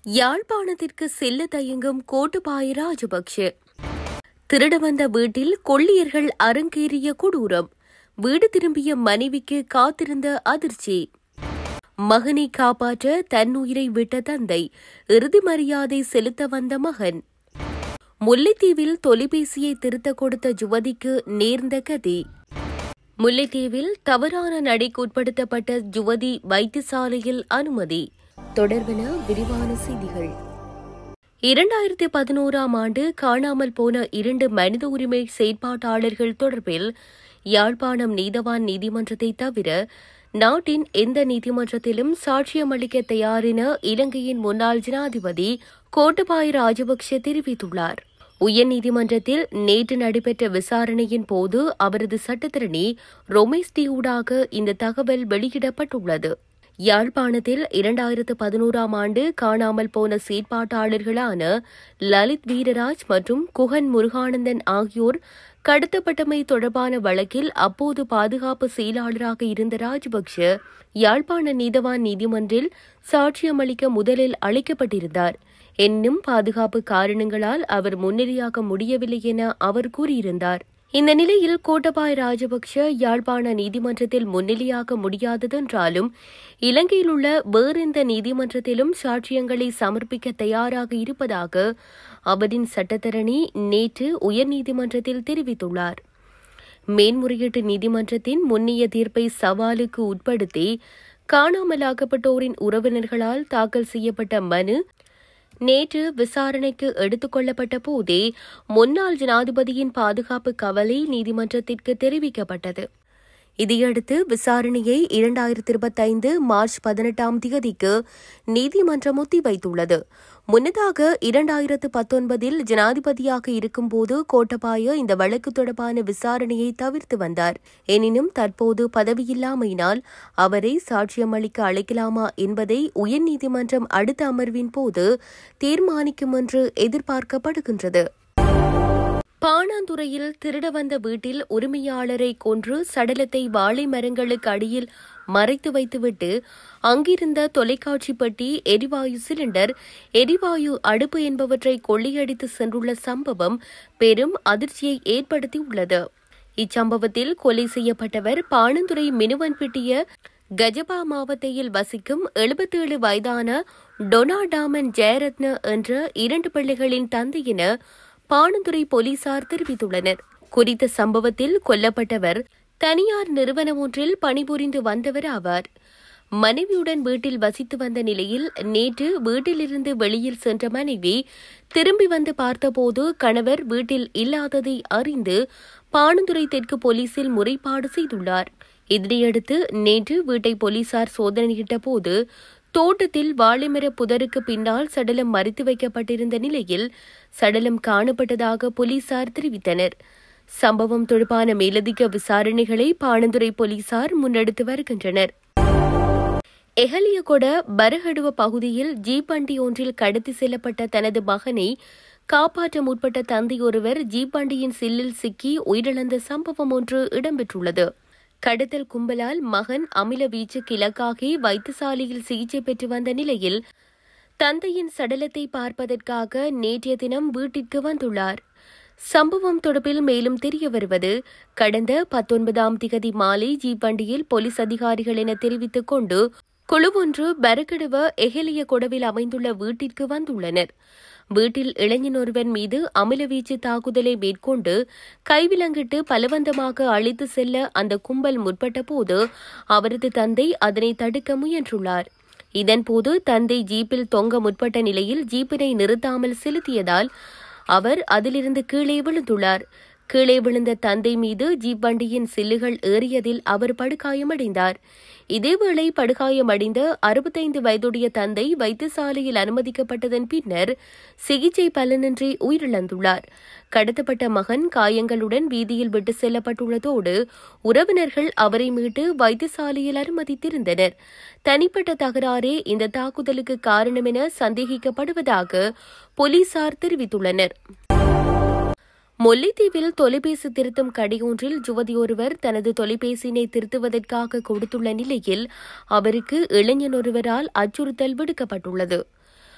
யாழ்ப்பாணத்திற்கு செல்ல தயங்கும் கோட்டபாய ராஜபக்ஷ. திருட வந்த வீட்டில் கொள்ளையர்கள் அரங்கேறிய கொடூரம். வீடு திரும்பிய மனைவிக்கு காத்திருந்த அதிர்ச்சி. மகனை காப்பாற்ற தன்னுயிரை விட்ட தந்தை, இறுதி மரியாதை செலுத்த வந்த மகன். முல்லைத்தீவில் தொலைபேசியை திருத்த கொடுத்த யுவதிக்கு நேர்ந்த கதி. முல்லைத்தீவில் தவறான நடைக்கு உட்படுத்தப்பட்ட யுவதி வைத்தியசாலையில் அனுமதி. தொடர்பென விரிவான செய்திகள். 2011ஆம் ஆண்டு காணாமல் போன 2 மனித உரிமை செயற்பாட்டாளர்கள் தொடர்பில் யாழ்ப்பாணம் நீதவான் நீதிமன்றத்தை தவிர நாட்டின் எந்த நீதிமன்றத்திலும் சாட்சியமளிக்க தயாரென இலங்கையின் முன்னாள் ஜனாதிபதி கோட்டபாய ராஜபக்ஷ தெரிவித்துள்ளார். உயர்நீதிமன்றத்தில் நேற்று நடைபெற்ற விசாரணையின் போது அவரது சட்டத்தரணி ரொமேஷ் டி ஊடாக இந்த தகவல் வெளியிடப்பட்டுள்ளது. யாழ்ப்பாணத்தில் 2011ஆம் ஆண்டு காணாமல் போன செயற்பாட்டாளர்களான லலித் வீரராஜ் மற்றும் குகன் முருகானந்தன் ஆகியோர் கடத்தப்பட்டமை தொடர்பான வழக்கில் அப்போது பாதுகாப்பு செயலாளராக இருந்த ராஜபக்ஷ யாழ்ப்பாண நீதவான் நீதிமன்றில் சாட்சியமளிக்க முதலில் அழைக்கப்பட்டிருந்தார். எனினும் பாதுகாப்பு காரணங்களால் அவர் முன்னிலையாக முடியவில்லை என அவர் கூறியிருந்தார். இந்த நிலையில் கோட்டபாய ராஜபக்ஷ யாழ்ப்பாண நீதிமன்றத்தில் முன்னிலையாக முடியாததென்றாலும் இலங்கையில் உள்ள வேறெந்த நீதிமன்றத்திலும் சாட்சியங்களை சமர்ப்பிக்க தயாராக இருப்பதாக அவரின் சட்டத்தரணி நேற்று உயர்நீதிமன்றத்தில் தெரிவித்துள்ளார். மேன்முறையீட்டு நீதிமன்றத்தின் முன்னிய தீர்ப்பை சவாலுக்கு உட்படுத்தி காணாமலாக்கப்பட்டோரின் உறவினர்களால் தாக்கல் செய்யப்பட்ட மனு நேற்று விசாரணைக்கு எடுத்துக் கொள்ளப்பட்ட போதே முன்னாள் ஜனாதிபதியின் பாதுகாப்பு கவலை நீதிமன்றத்திற்கு தெரிவிக்கப்பட்டது. இதையடுத்து விசாரணையை 2025 மார்ச் 18ஆம் தேதிக்கு நீதிமன்றம் ஒத்திவைத்துள்ளது. முன்னதாக 2019இல் ஜனாதிபதியாக இருக்கும்போது கோட்டபாய இந்த வழக்கு தொடர்பான விசாரணையை தவிர்த்து வந்தார். எனினும் தற்போது பதவியில்லாமையினால் அவரை சாட்சியமளிக்க அழைக்கலாமா என்பதை உயர்நீதிமன்றம் அடுத்த அமர்வின் போது தீர்மானிக்கும் என்று எதிர்பார்க்கப்படுகின்றது. பாணாந்துறையில் திருட வந்த வீட்டில் உரிமையாளரை கொன்று சடலத்தை வாழை மரங்களுக்கு அடியில் மறைத்து வைத்துவிட்டு அங்கிருந்த தொலைக்காட்சி பெட்டி, எரிவாயு சிலிண்டர், எரிவாயு அடுப்பு என்பவற்றை கொள்ளையடித்து சென்றுள்ள சம்பவம் பெரும் அதிர்ச்சியை ஏற்படுத்தியுள்ளது. இச்சம்பவத்தில் கொலை செய்யப்பட்டவர் பாணந்துறை மினுவன்பிட்டிய கஜபா மாவட்டத்தில் வசிக்கும் 77 வயதான டொனாடாமன் ஜெயரத்ன என்ற 2 பிள்ளைகளின் தந்தை என பாணந்துறை போலீசார் தெரிவித்துள்ளனர். குறித்த சம்பவத்தில் கொல்லப்பட்டவர் தனியார் நிறுவனம் ஒன்றில் பணிபுரிந்து வந்தவர் ஆவார். மனைவியுடன் வீட்டில் வசித்து வந்த நிலையில் நேற்று வீட்டிலிருந்து வெளியில் சென்ற மனைவி திரும்பி வந்து பார்த்தபோது கணவர் வீட்டில் இல்லாததை அறிந்து பாணந்துறை தெற்கு போலீசில் முறைப்பாடு செய்துள்ளார். இதனையடுத்து நேற்று வீட்டை போலீசார் சோதனையிட்ட போது தோட்டத்தில் வாழைமர புதருக்கு பின்னால் சடலம் மறைத்து வைக்கப்பட்டிருந்த நிலையில் சடலம் காணப்பட்டதாக போலீசார் தெரிவித்தனர். சம்பவம் தொடர்பான மேலதிக விசாரணைகளை பாணந்துறை போலீசார் முன்னெடுத்து வருகின்றனர். எஹலியகொட பரஹடுவ பகுதியில் ஜீப் வண்டி ஒன்றில் கடத்தி செல்லப்பட்ட தனது மகனை காப்பாற்ற முற்பட்ட தந்தை ஒருவர் ஜீப் வண்டியின் சில்லில் சிக்கி உயிரிழந்த சம்பவம் ஒன்று இடம்பெற்றுள்ளது. கடத்தல் கும்பலால் மகன் அமில வீச்சுக்கு இலக்காகி வைத்தியசாலையில் சிகிச்சை பெற்று வந்த நிலையில் தந்தையின் சடலத்தை பார்ப்பதற்காக நேற்றைய தினம் வீட்டிற்கு வந்துள்ளார். சம்பவம் தொடர்பில் மேலும் தெரிய வருவது, கடந்த 19ஆம் திகதி மாலை ஜீப் வண்டியில் போலீஸ் அதிகாரிகள் என தெரிவித்துக் கொண்டு குழு ஒன்று பரகடுவ எஹலிய கொடவில் அமைந்துள்ள வீட்டிற்கு வந்துள்ளனர். வீட்டில் இளைஞன் ஒருவன் மீது அமிலவீச்சு தாக்குதலை மேற்கொண்டு கைவிலங்கிட்டு பலவந்தமாக அழைத்து செல்ல அந்த கும்பல் முற்பட்டபோது அவரது தந்தை அதனை தடுக்க முயன்றுள்ளார். இதன்போது தந்தை ஜீப்பில் தொங்க முற்பட்ட நிலையில் ஜீப்பினை நிறுத்தாமல் செலுத்தியதால் அவர் அதிலிருந்து கீழே விழுந்துள்ளார். கீழே விழுந்த தந்தை மீது ஜீப் வண்டியின் சில்லுகள் ஏறியதில் அவர் படுகாயமடைந்தார். இதேவேளை படுகாயமடைந்த 65 வயதுடைய தந்தை வைத்தியசாலையில் அனுமதிக்கப்பட்டதன் பின்னர் சிகிச்சை பலனின்றி உயிரிழந்துள்ளார். கடத்தப்பட்ட மகன் காயங்களுடன் வீதியில் விட்டு செல்லப்பட்டுள்ளதோடு உறவினர்கள் அவரை மீட்டு வைத்தியசாலையில் அனுமதித்திருந்தனர். தனிப்பட்ட தகராறே இந்த தாக்குதலுக்கு காரணம் என சந்தேகிக்கப்படுவதாக போலீசார் தெரிவித்துள்ளனர். முல்லைத்தீவில் தொலைபேசி திருத்தும் கடையொன்றில் யுவதியொருவர் தனது தொலைபேசியினை திருத்துவதற்காக கொடுத்துள்ள நிலையில் அவருக்கு இளைஞன் ஒருவரால் அச்சுறுத்தல் விடுக்கப்பட்டுள்ளது.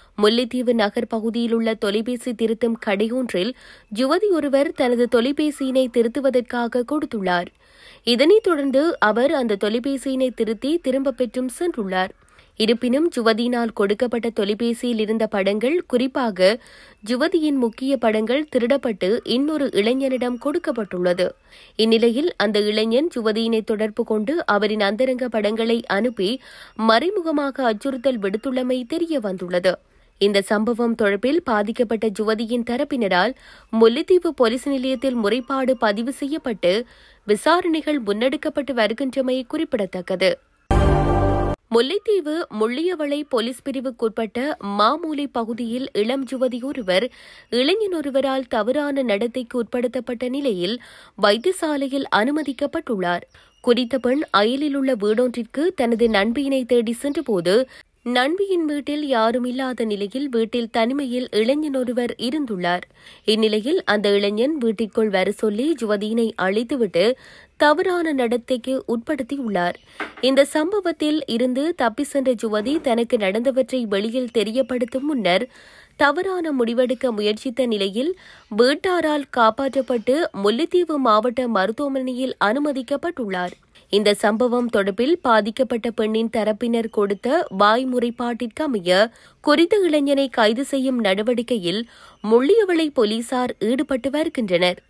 முல்லைத்தீவு நகர் பகுதியில் உள்ள தொலைபேசி திருத்தும் கடையொன்றில் யுவதி ஒருவர் தனது தொலைபேசியினை திருத்துவதற்காக கொடுத்துள்ளார். இதனைத் தொடர்ந்து அவர் அந்த தொலைபேசியினை திருத்தி திரும்பப் பெற்றும் சென்றுள்ளார். இருப்பினும் யுவதியினால் கொடுக்கப்பட்ட தொலைபேசியில் இருந்த படங்கள், குறிப்பாக யுவதியின் முக்கிய படங்கள் திருடப்பட்டு இன்னொரு இளைஞனிடம் கொடுக்கப்பட்டுள்ளது. இந்நிலையில் அந்த இளைஞன் யுவதியினை தொடர்பு கொண்டு அவரின் அந்தரங்க படங்களை அனுப்பி மறைமுகமாக அச்சுறுத்தல் விடுத்துள்ளமை தெரியவந்துள்ளது. இந்த சம்பவம் தொடர்பில் பாதிக்கப்பட்ட யுவதியின் தரப்பினரால் முல்லைத்தீவு போலீஸ் நிலையத்தில் முறைப்பாடு பதிவு செய்யப்பட்டு விசாரணைகள் முன்னெடுக்கப்பட்டு வருகின்றமை குறிப்பிடத்தக்கது. முல்லைத்தீவு முள்ளியவளை போலீஸ் பிரிவுக்குட்பட்ட மாமூலை பகுதியில் இளம் யுவதி ஒருவர் இளைஞன் ஒருவரால் தவறான நடத்தைக்கு உட்படுத்தப்பட்ட நிலையில் வைத்தியசாலையில் அனுமதிக்கப்பட்டுள்ளார். குறித்த பெண் அயலில் உள்ள வீடொன்றிற்கு தனது நண்பியினை தேடி சென்றபோது நண்பியின் வீட்டில் யாரும் இல்லாத நிலையில் வீட்டில் தனிமையில் இளைஞன் ஒருவர் இருந்துள்ளார். இந்நிலையில் அந்த இளைஞன் வீட்டிற்குள் வர சொல்லி யுவதியினை அழைத்துவிட்டு தவறான நடத்தைக்கு உட்படுத்தியுள்ளார். இந்த சம்பவத்தில் இருந்து தப்பி சென்ற யுவதி தனக்கு நடந்தவற்றை வெளியில் தெரியப்படுத்தும் முன்னர் தவறான முடிவெடுக்க முயற்சித்த நிலையில் வீட்டாரால் காப்பாற்றப்பட்டு முல்லைத்தீவு மாவட்ட மருத்துவமனையில் அனுமதிக்கப்பட்டுள்ளார். இந்த சம்பவம் தொடர்பில் பாதிக்கப்பட்ட பெண்ணின் தரப்பினர் கொடுத்த வாய் முறைப்பாட்டிற்கமைய குறித்த இளைஞனை கைது செய்யும் நடவடிக்கையில் முள்ளியவளை போலீசார் ஈடுபட்டு வருகின்றனர்.